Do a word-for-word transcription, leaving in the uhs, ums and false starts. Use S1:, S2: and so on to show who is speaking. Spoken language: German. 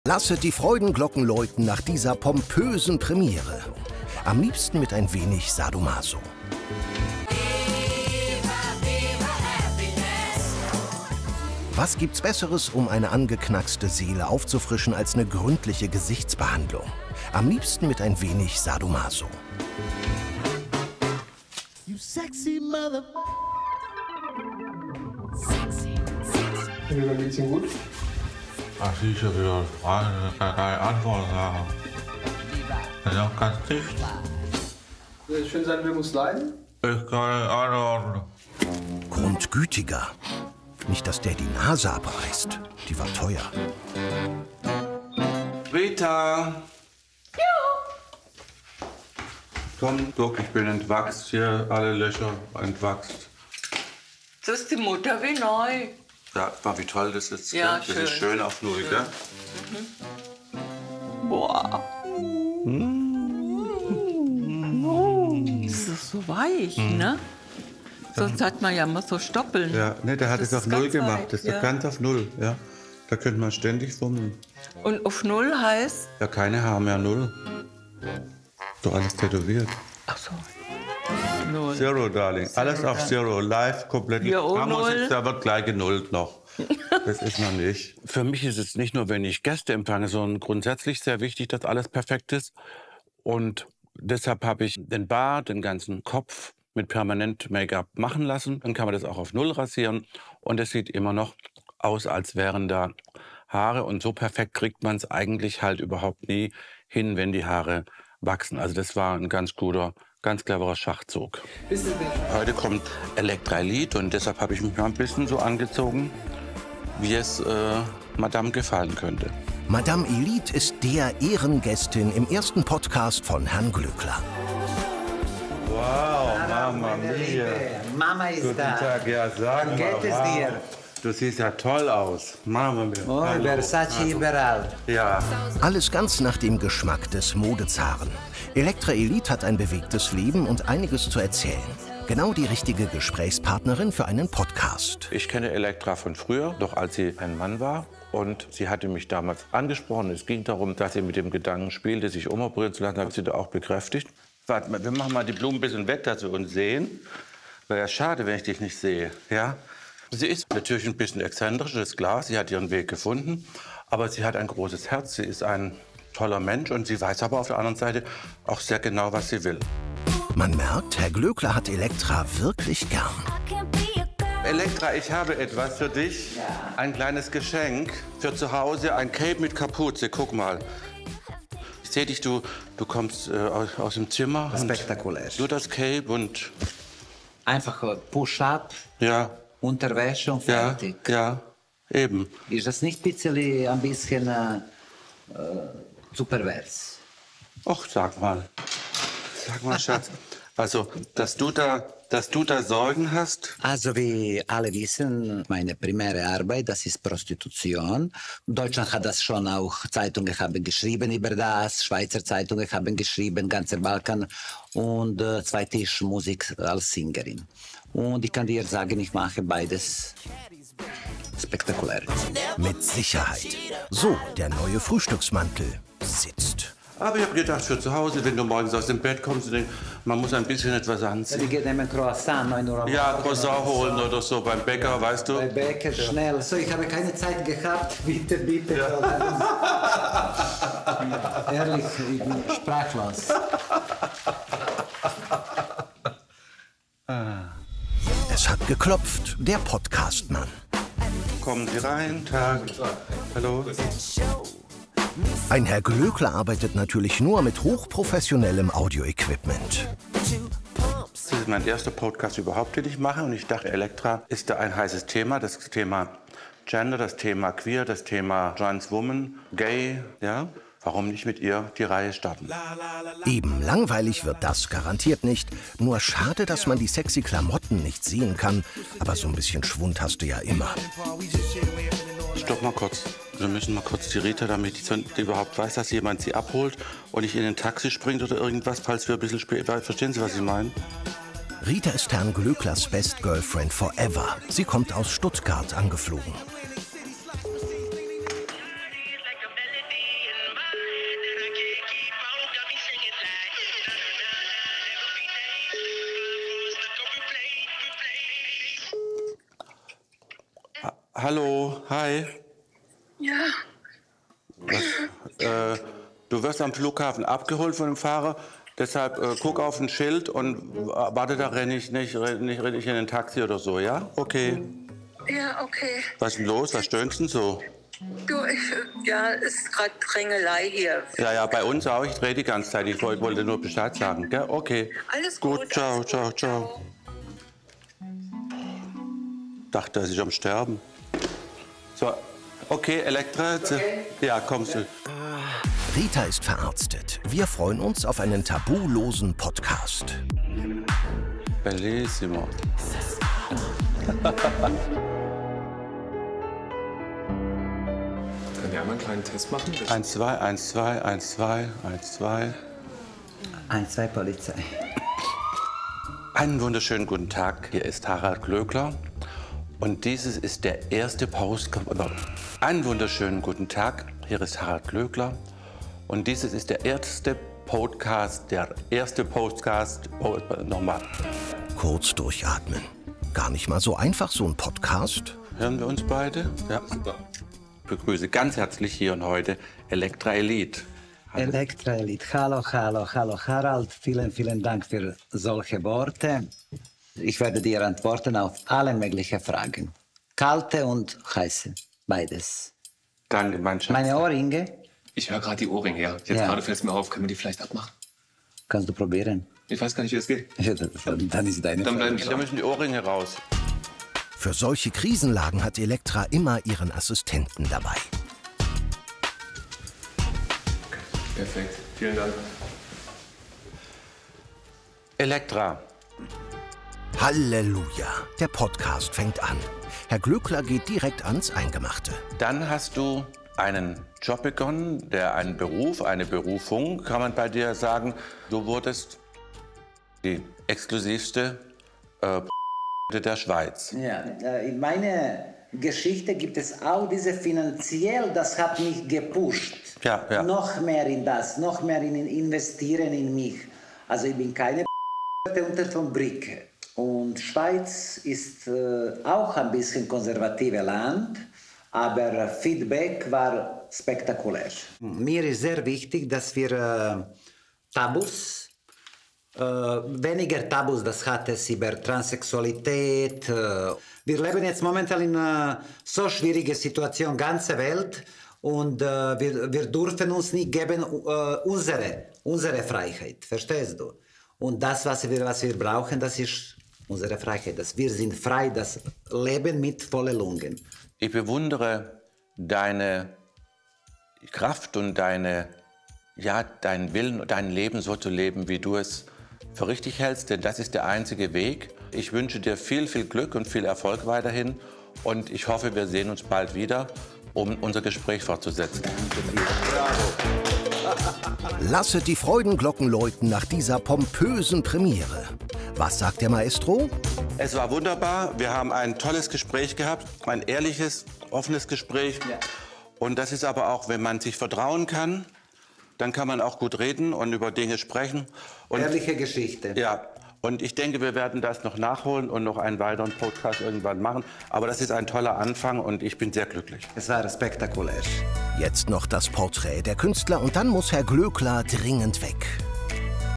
S1: Lasset die Freudenglocken läuten nach dieser pompösen Premiere. Am liebsten mit ein wenig Sadomaso. Was gibt's Besseres, um eine angeknackste Seele aufzufrischen, als eine gründliche Gesichtsbehandlung? Am liebsten mit ein wenig Sadomaso.
S2: You sexy mother.
S3: Sexy, sexy.
S4: Finde dein Mädchen gut?
S5: Ach, sie ist ja wieder Frage, kann keine Antwort sagen. Das ist auch ganz dicht.
S4: Ich finde, seine muss leiden.
S5: Ich kann nicht antworten.
S1: Grundgütiger. Nicht, dass der die Nase abreißt. Die war teuer.
S5: Rita! Komm, guck, ich bin entwachst hier, alle Löcher entwachst.
S6: Das ist die Mutter wie neu.
S5: Ja, mal wie toll das ist.
S6: Ja,
S5: das
S6: schön.
S5: ist schön auf Null, gell?
S6: Mhm. Boah. Mm. Das ist so weich, mm. ne? Sonst hat man ja immer so Stoppeln.
S5: Ja, ne, der hat
S6: das
S5: es auf Null gemacht.
S6: weit,
S5: Das ist
S6: ja.
S5: doch ganz auf Null, ja. Da könnte man ständig fummeln.
S6: Und auf Null heißt?
S5: Ja, keine Haare mehr, Null. So alles tätowiert.
S6: Ach so. Null.
S5: Zero, Darling.
S6: Zero,
S5: Alles auf Zero. Live, komplett.
S6: Ja, oh,
S5: Da muss
S6: null.
S5: jetzt, da wird gleich genullt noch. Das ist noch nicht. Für mich ist es nicht nur, wenn ich Gäste empfange, sondern grundsätzlich sehr wichtig, dass alles perfekt ist. Und deshalb habe ich den Bart, den ganzen Kopf mit permanent Make-up machen lassen. Dann kann man das auch auf Null rasieren. Und es sieht immer noch aus, als wären da Haare. Und so perfekt kriegt man es eigentlich halt überhaupt nie hin, wenn die Haare wachsen. Also das war ein ganz guter, ganz cleverer Schachzug. Heute kommt Elektra Elite und deshalb habe ich mich mal ein bisschen so angezogen, wie es äh, Madame gefallen könnte.
S1: Madame Elite ist der Ehrengästin im ersten Podcast von Herrn Glöckler.
S5: Wow, Mama mia.
S2: Mama ist
S5: Guten
S2: da.
S5: Tag, ja, sag
S2: Wie
S5: mal.
S2: geht es
S5: wow.
S2: dir?
S5: Du siehst ja toll aus. Mama mia.
S2: Oh,
S5: Hallo.
S2: Versace
S5: Hallo.
S2: überall.
S5: Ja.
S1: Alles ganz nach dem Geschmack des Modezaren. Elektra Elite hat ein bewegtes Leben und einiges zu erzählen. Genau die richtige Gesprächspartnerin für einen Podcast.
S5: Ich kenne Elektra von früher, doch als sie ein Mann war. Und sie hatte mich damals angesprochen. Es ging darum, dass sie mit dem Gedanken spielte, sich umoperieren zu lassen. Habe ich sie da auch bekräftigt. Warte mal, wir machen mal die Blumen ein bisschen weg, dass wir uns sehen. Wäre ja schade, wenn ich dich nicht sehe. Ja? Sie ist natürlich ein bisschen exzentrisch, das ist klar. Sie hat ihren Weg gefunden. Aber sie hat ein großes Herz. Sie ist ein toller Mensch. Und sie weiß aber auf der anderen Seite auch sehr genau, was sie will.
S1: Man merkt, Herr Glöckler hat Elektra wirklich gern.
S5: Elektra, ich habe etwas für dich. Ein kleines Geschenk für zu Hause. Ein Cape mit Kapuze. Guck mal. Ich sehe dich, du, du kommst äh, aus, aus dem Zimmer.
S2: Spektakulär.
S5: Nur das Cape und...
S2: Einfach Push-up,
S5: Ja,
S2: Unterwäsche und
S5: ja,
S2: fertig.
S5: ja, eben.
S2: Ist das nicht ein bisschen, ein bisschen äh, zu pervers?
S5: Och, sag mal. Sag mal, Schatz. Also, dass du da, dass du da Sorgen hast?
S2: Also wie alle wissen, meine primäre Arbeit, das ist Prostitution. Deutschland hat das schon, auch Zeitungen haben geschrieben über das, Schweizer Zeitungen haben geschrieben, ganzer Balkan. Und äh, zweite ist Musik als Sängerin. Und ich kann dir sagen, ich mache beides spektakulär.
S1: Mit Sicherheit. So, der neue Frühstücksmantel sitzt.
S5: Aber ich habe gedacht, für zu Hause, wenn du morgens aus dem Bett kommst und denkst, man muss ein bisschen etwas
S2: Wir
S5: anziehen.
S2: gehen nehmen Croissant, neun Uhr am
S5: Ja,
S2: Morgen.
S5: Croissant holen oder so beim Bäcker, weißt du?
S2: Bei Bäcker, schnell. So, ich habe keine Zeit gehabt. Bitte, bitte. Ja, ehrlich, ich bin sprachlos.
S1: Es hat geklopft, der Podcastmann.
S5: Kommen Sie rein, Tag. Hallo.
S1: Ein Herr Glöckler arbeitet natürlich nur mit hochprofessionellem Audioequipment.
S5: Das ist mein erster Podcast überhaupt, den ich mache. Und ich dachte, Elektra ist da ein heißes Thema. Das Thema Gender, das Thema Queer, das Thema Trans Woman, Gay. Ja? Warum nicht mit ihr die Reihe starten?
S1: Eben, langweilig wird das garantiert nicht. Nur schade, dass man die sexy Klamotten nicht sehen kann. Aber so ein bisschen Schwund hast du ja immer.
S5: Stopp mal kurz. Wir müssen mal kurz die Rita, damit die überhaupt weiß, dass jemand sie abholt und nicht in ein Taxi springt oder irgendwas, falls wir ein bisschen später... Verstehen Sie, was ich meine?
S1: Rita ist Herrn Glöcklers Best Girlfriend forever. Sie kommt aus Stuttgart angeflogen.
S5: hallo, hi.
S3: Ja,
S5: Was, äh, du wirst am Flughafen abgeholt von dem Fahrer, deshalb äh, guck auf ein Schild und warte, da renne ich nicht, renn, nicht renn ich in ein Taxi oder so, ja? Okay.
S3: ja, okay.
S5: Was ist denn los? Was stöhnst denn so?
S3: Du, ich, ja, ist gerade Drängelei hier.
S5: Ja, ja, bei uns auch. Ich drehe die ganze Zeit. Ich wollte wollte nur Bescheid sagen, gell? Okay.
S3: Alles
S5: Gut,
S3: gut.
S5: ciao,
S3: alles
S5: ciao,
S3: gut,
S5: ciao. Dachte, er ist am Sterben. So, okay, Elektra. Okay. Ja, kommst du.
S1: Rita ist verarztet. Wir freuen uns auf einen tabulosen Podcast.
S5: Bellissimo.
S4: Können wir einmal einen kleinen Test machen?
S5: Eins, zwei, eins, zwei, eins, zwei, eins, zwei.
S2: eins, zwei Polizei.
S5: Einen wunderschönen guten Tag. Hier ist Harald Glöckler. Und dieses ist der erste Post. Einen wunderschönen guten Tag. Hier ist Harald Glöckler. Und dieses ist der erste Podcast, der erste Podcast. Oh, nochmal.
S1: Kurz durchatmen. Gar nicht mal so einfach, so ein Podcast.
S5: Hören wir uns beide? Ja, super. Ich begrüße ganz herzlich hier und heute Elektra Elite.
S2: Elektra Elite. Hallo, hallo, hallo Harald. Vielen, vielen Dank für solche Worte. Ich werde dir antworten auf alle möglichen Fragen. Kalte und heiße, beides.
S5: Danke, mein Schatz.
S2: Meine Ohrringe
S4: Ich höre gerade die Ohrringe, ja. Jetzt
S2: Ja.
S4: gerade fällt es mir auf. Können wir die vielleicht abmachen?
S2: kannst du probieren.
S4: Ich weiß gar nicht, wie es geht.
S2: Ja, das- Dann ist deine
S4: Dann bleiben
S2: Frage.
S5: Da müssen die Ohrringe raus.
S1: Für solche Krisenlagen hat Elektra immer ihren Assistenten dabei.
S4: Perfekt. Vielen Dank.
S5: Elektra,
S1: Halleluja, der Podcast fängt an. Herr Glöckler geht direkt ans Eingemachte.
S5: dann hast du einen Job begonnen, der einen Beruf, eine Berufung, kann man bei dir sagen. Du wurdest die exklusivste äh, der Schweiz.
S2: Ja, äh, in meiner Geschichte gibt es auch diese finanziell, das hat mich gepusht.
S5: Ja, ja.
S2: Noch mehr in das, noch mehr in investieren in mich. Also ich bin keine unter von Bricke. Und Schweiz ist äh, auch ein bisschen konservatives Land, aber Feedback war spektakulär. Mir ist sehr wichtig, dass wir äh, Tabus, äh, weniger Tabus, das hat es über Transsexualität. Äh, wir leben jetzt momentan in einer so schwierigen Situation, ganze Welt, und äh, wir, wir dürfen uns nicht geben äh, unsere, unsere Freiheit, verstehst du? Und das, was wir, was wir brauchen, das ist unsere Freiheit. Dass wir sind frei, das Leben mit vollen Lungen.
S5: Ich bewundere deine Kraft und deine, ja, deinen Willen, dein Leben so zu leben, wie du es für richtig hältst, denn das ist der einzige Weg. Ich wünsche dir viel, viel Glück und viel Erfolg weiterhin und ich hoffe, wir sehen uns bald wieder, um unser Gespräch fortzusetzen.
S1: Lasset die Freudenglocken läuten nach dieser pompösen Premiere. Was sagt der Maestro?
S5: Es war wunderbar, wir haben ein tolles Gespräch gehabt, ein ehrliches, offenes Gespräch.
S2: Ja.
S5: Und das ist aber auch, wenn man sich vertrauen kann, dann kann man auch gut reden und über Dinge sprechen. Und
S2: Ehrliche Geschichte.
S5: ja, und ich denke, wir werden das noch nachholen und noch einen weiteren Podcast irgendwann machen. Aber das ist ein toller Anfang und ich bin sehr glücklich.
S2: Es war spektakulär.
S1: Jetzt noch das Porträt der Künstler und dann muss Herr Glöckler dringend weg.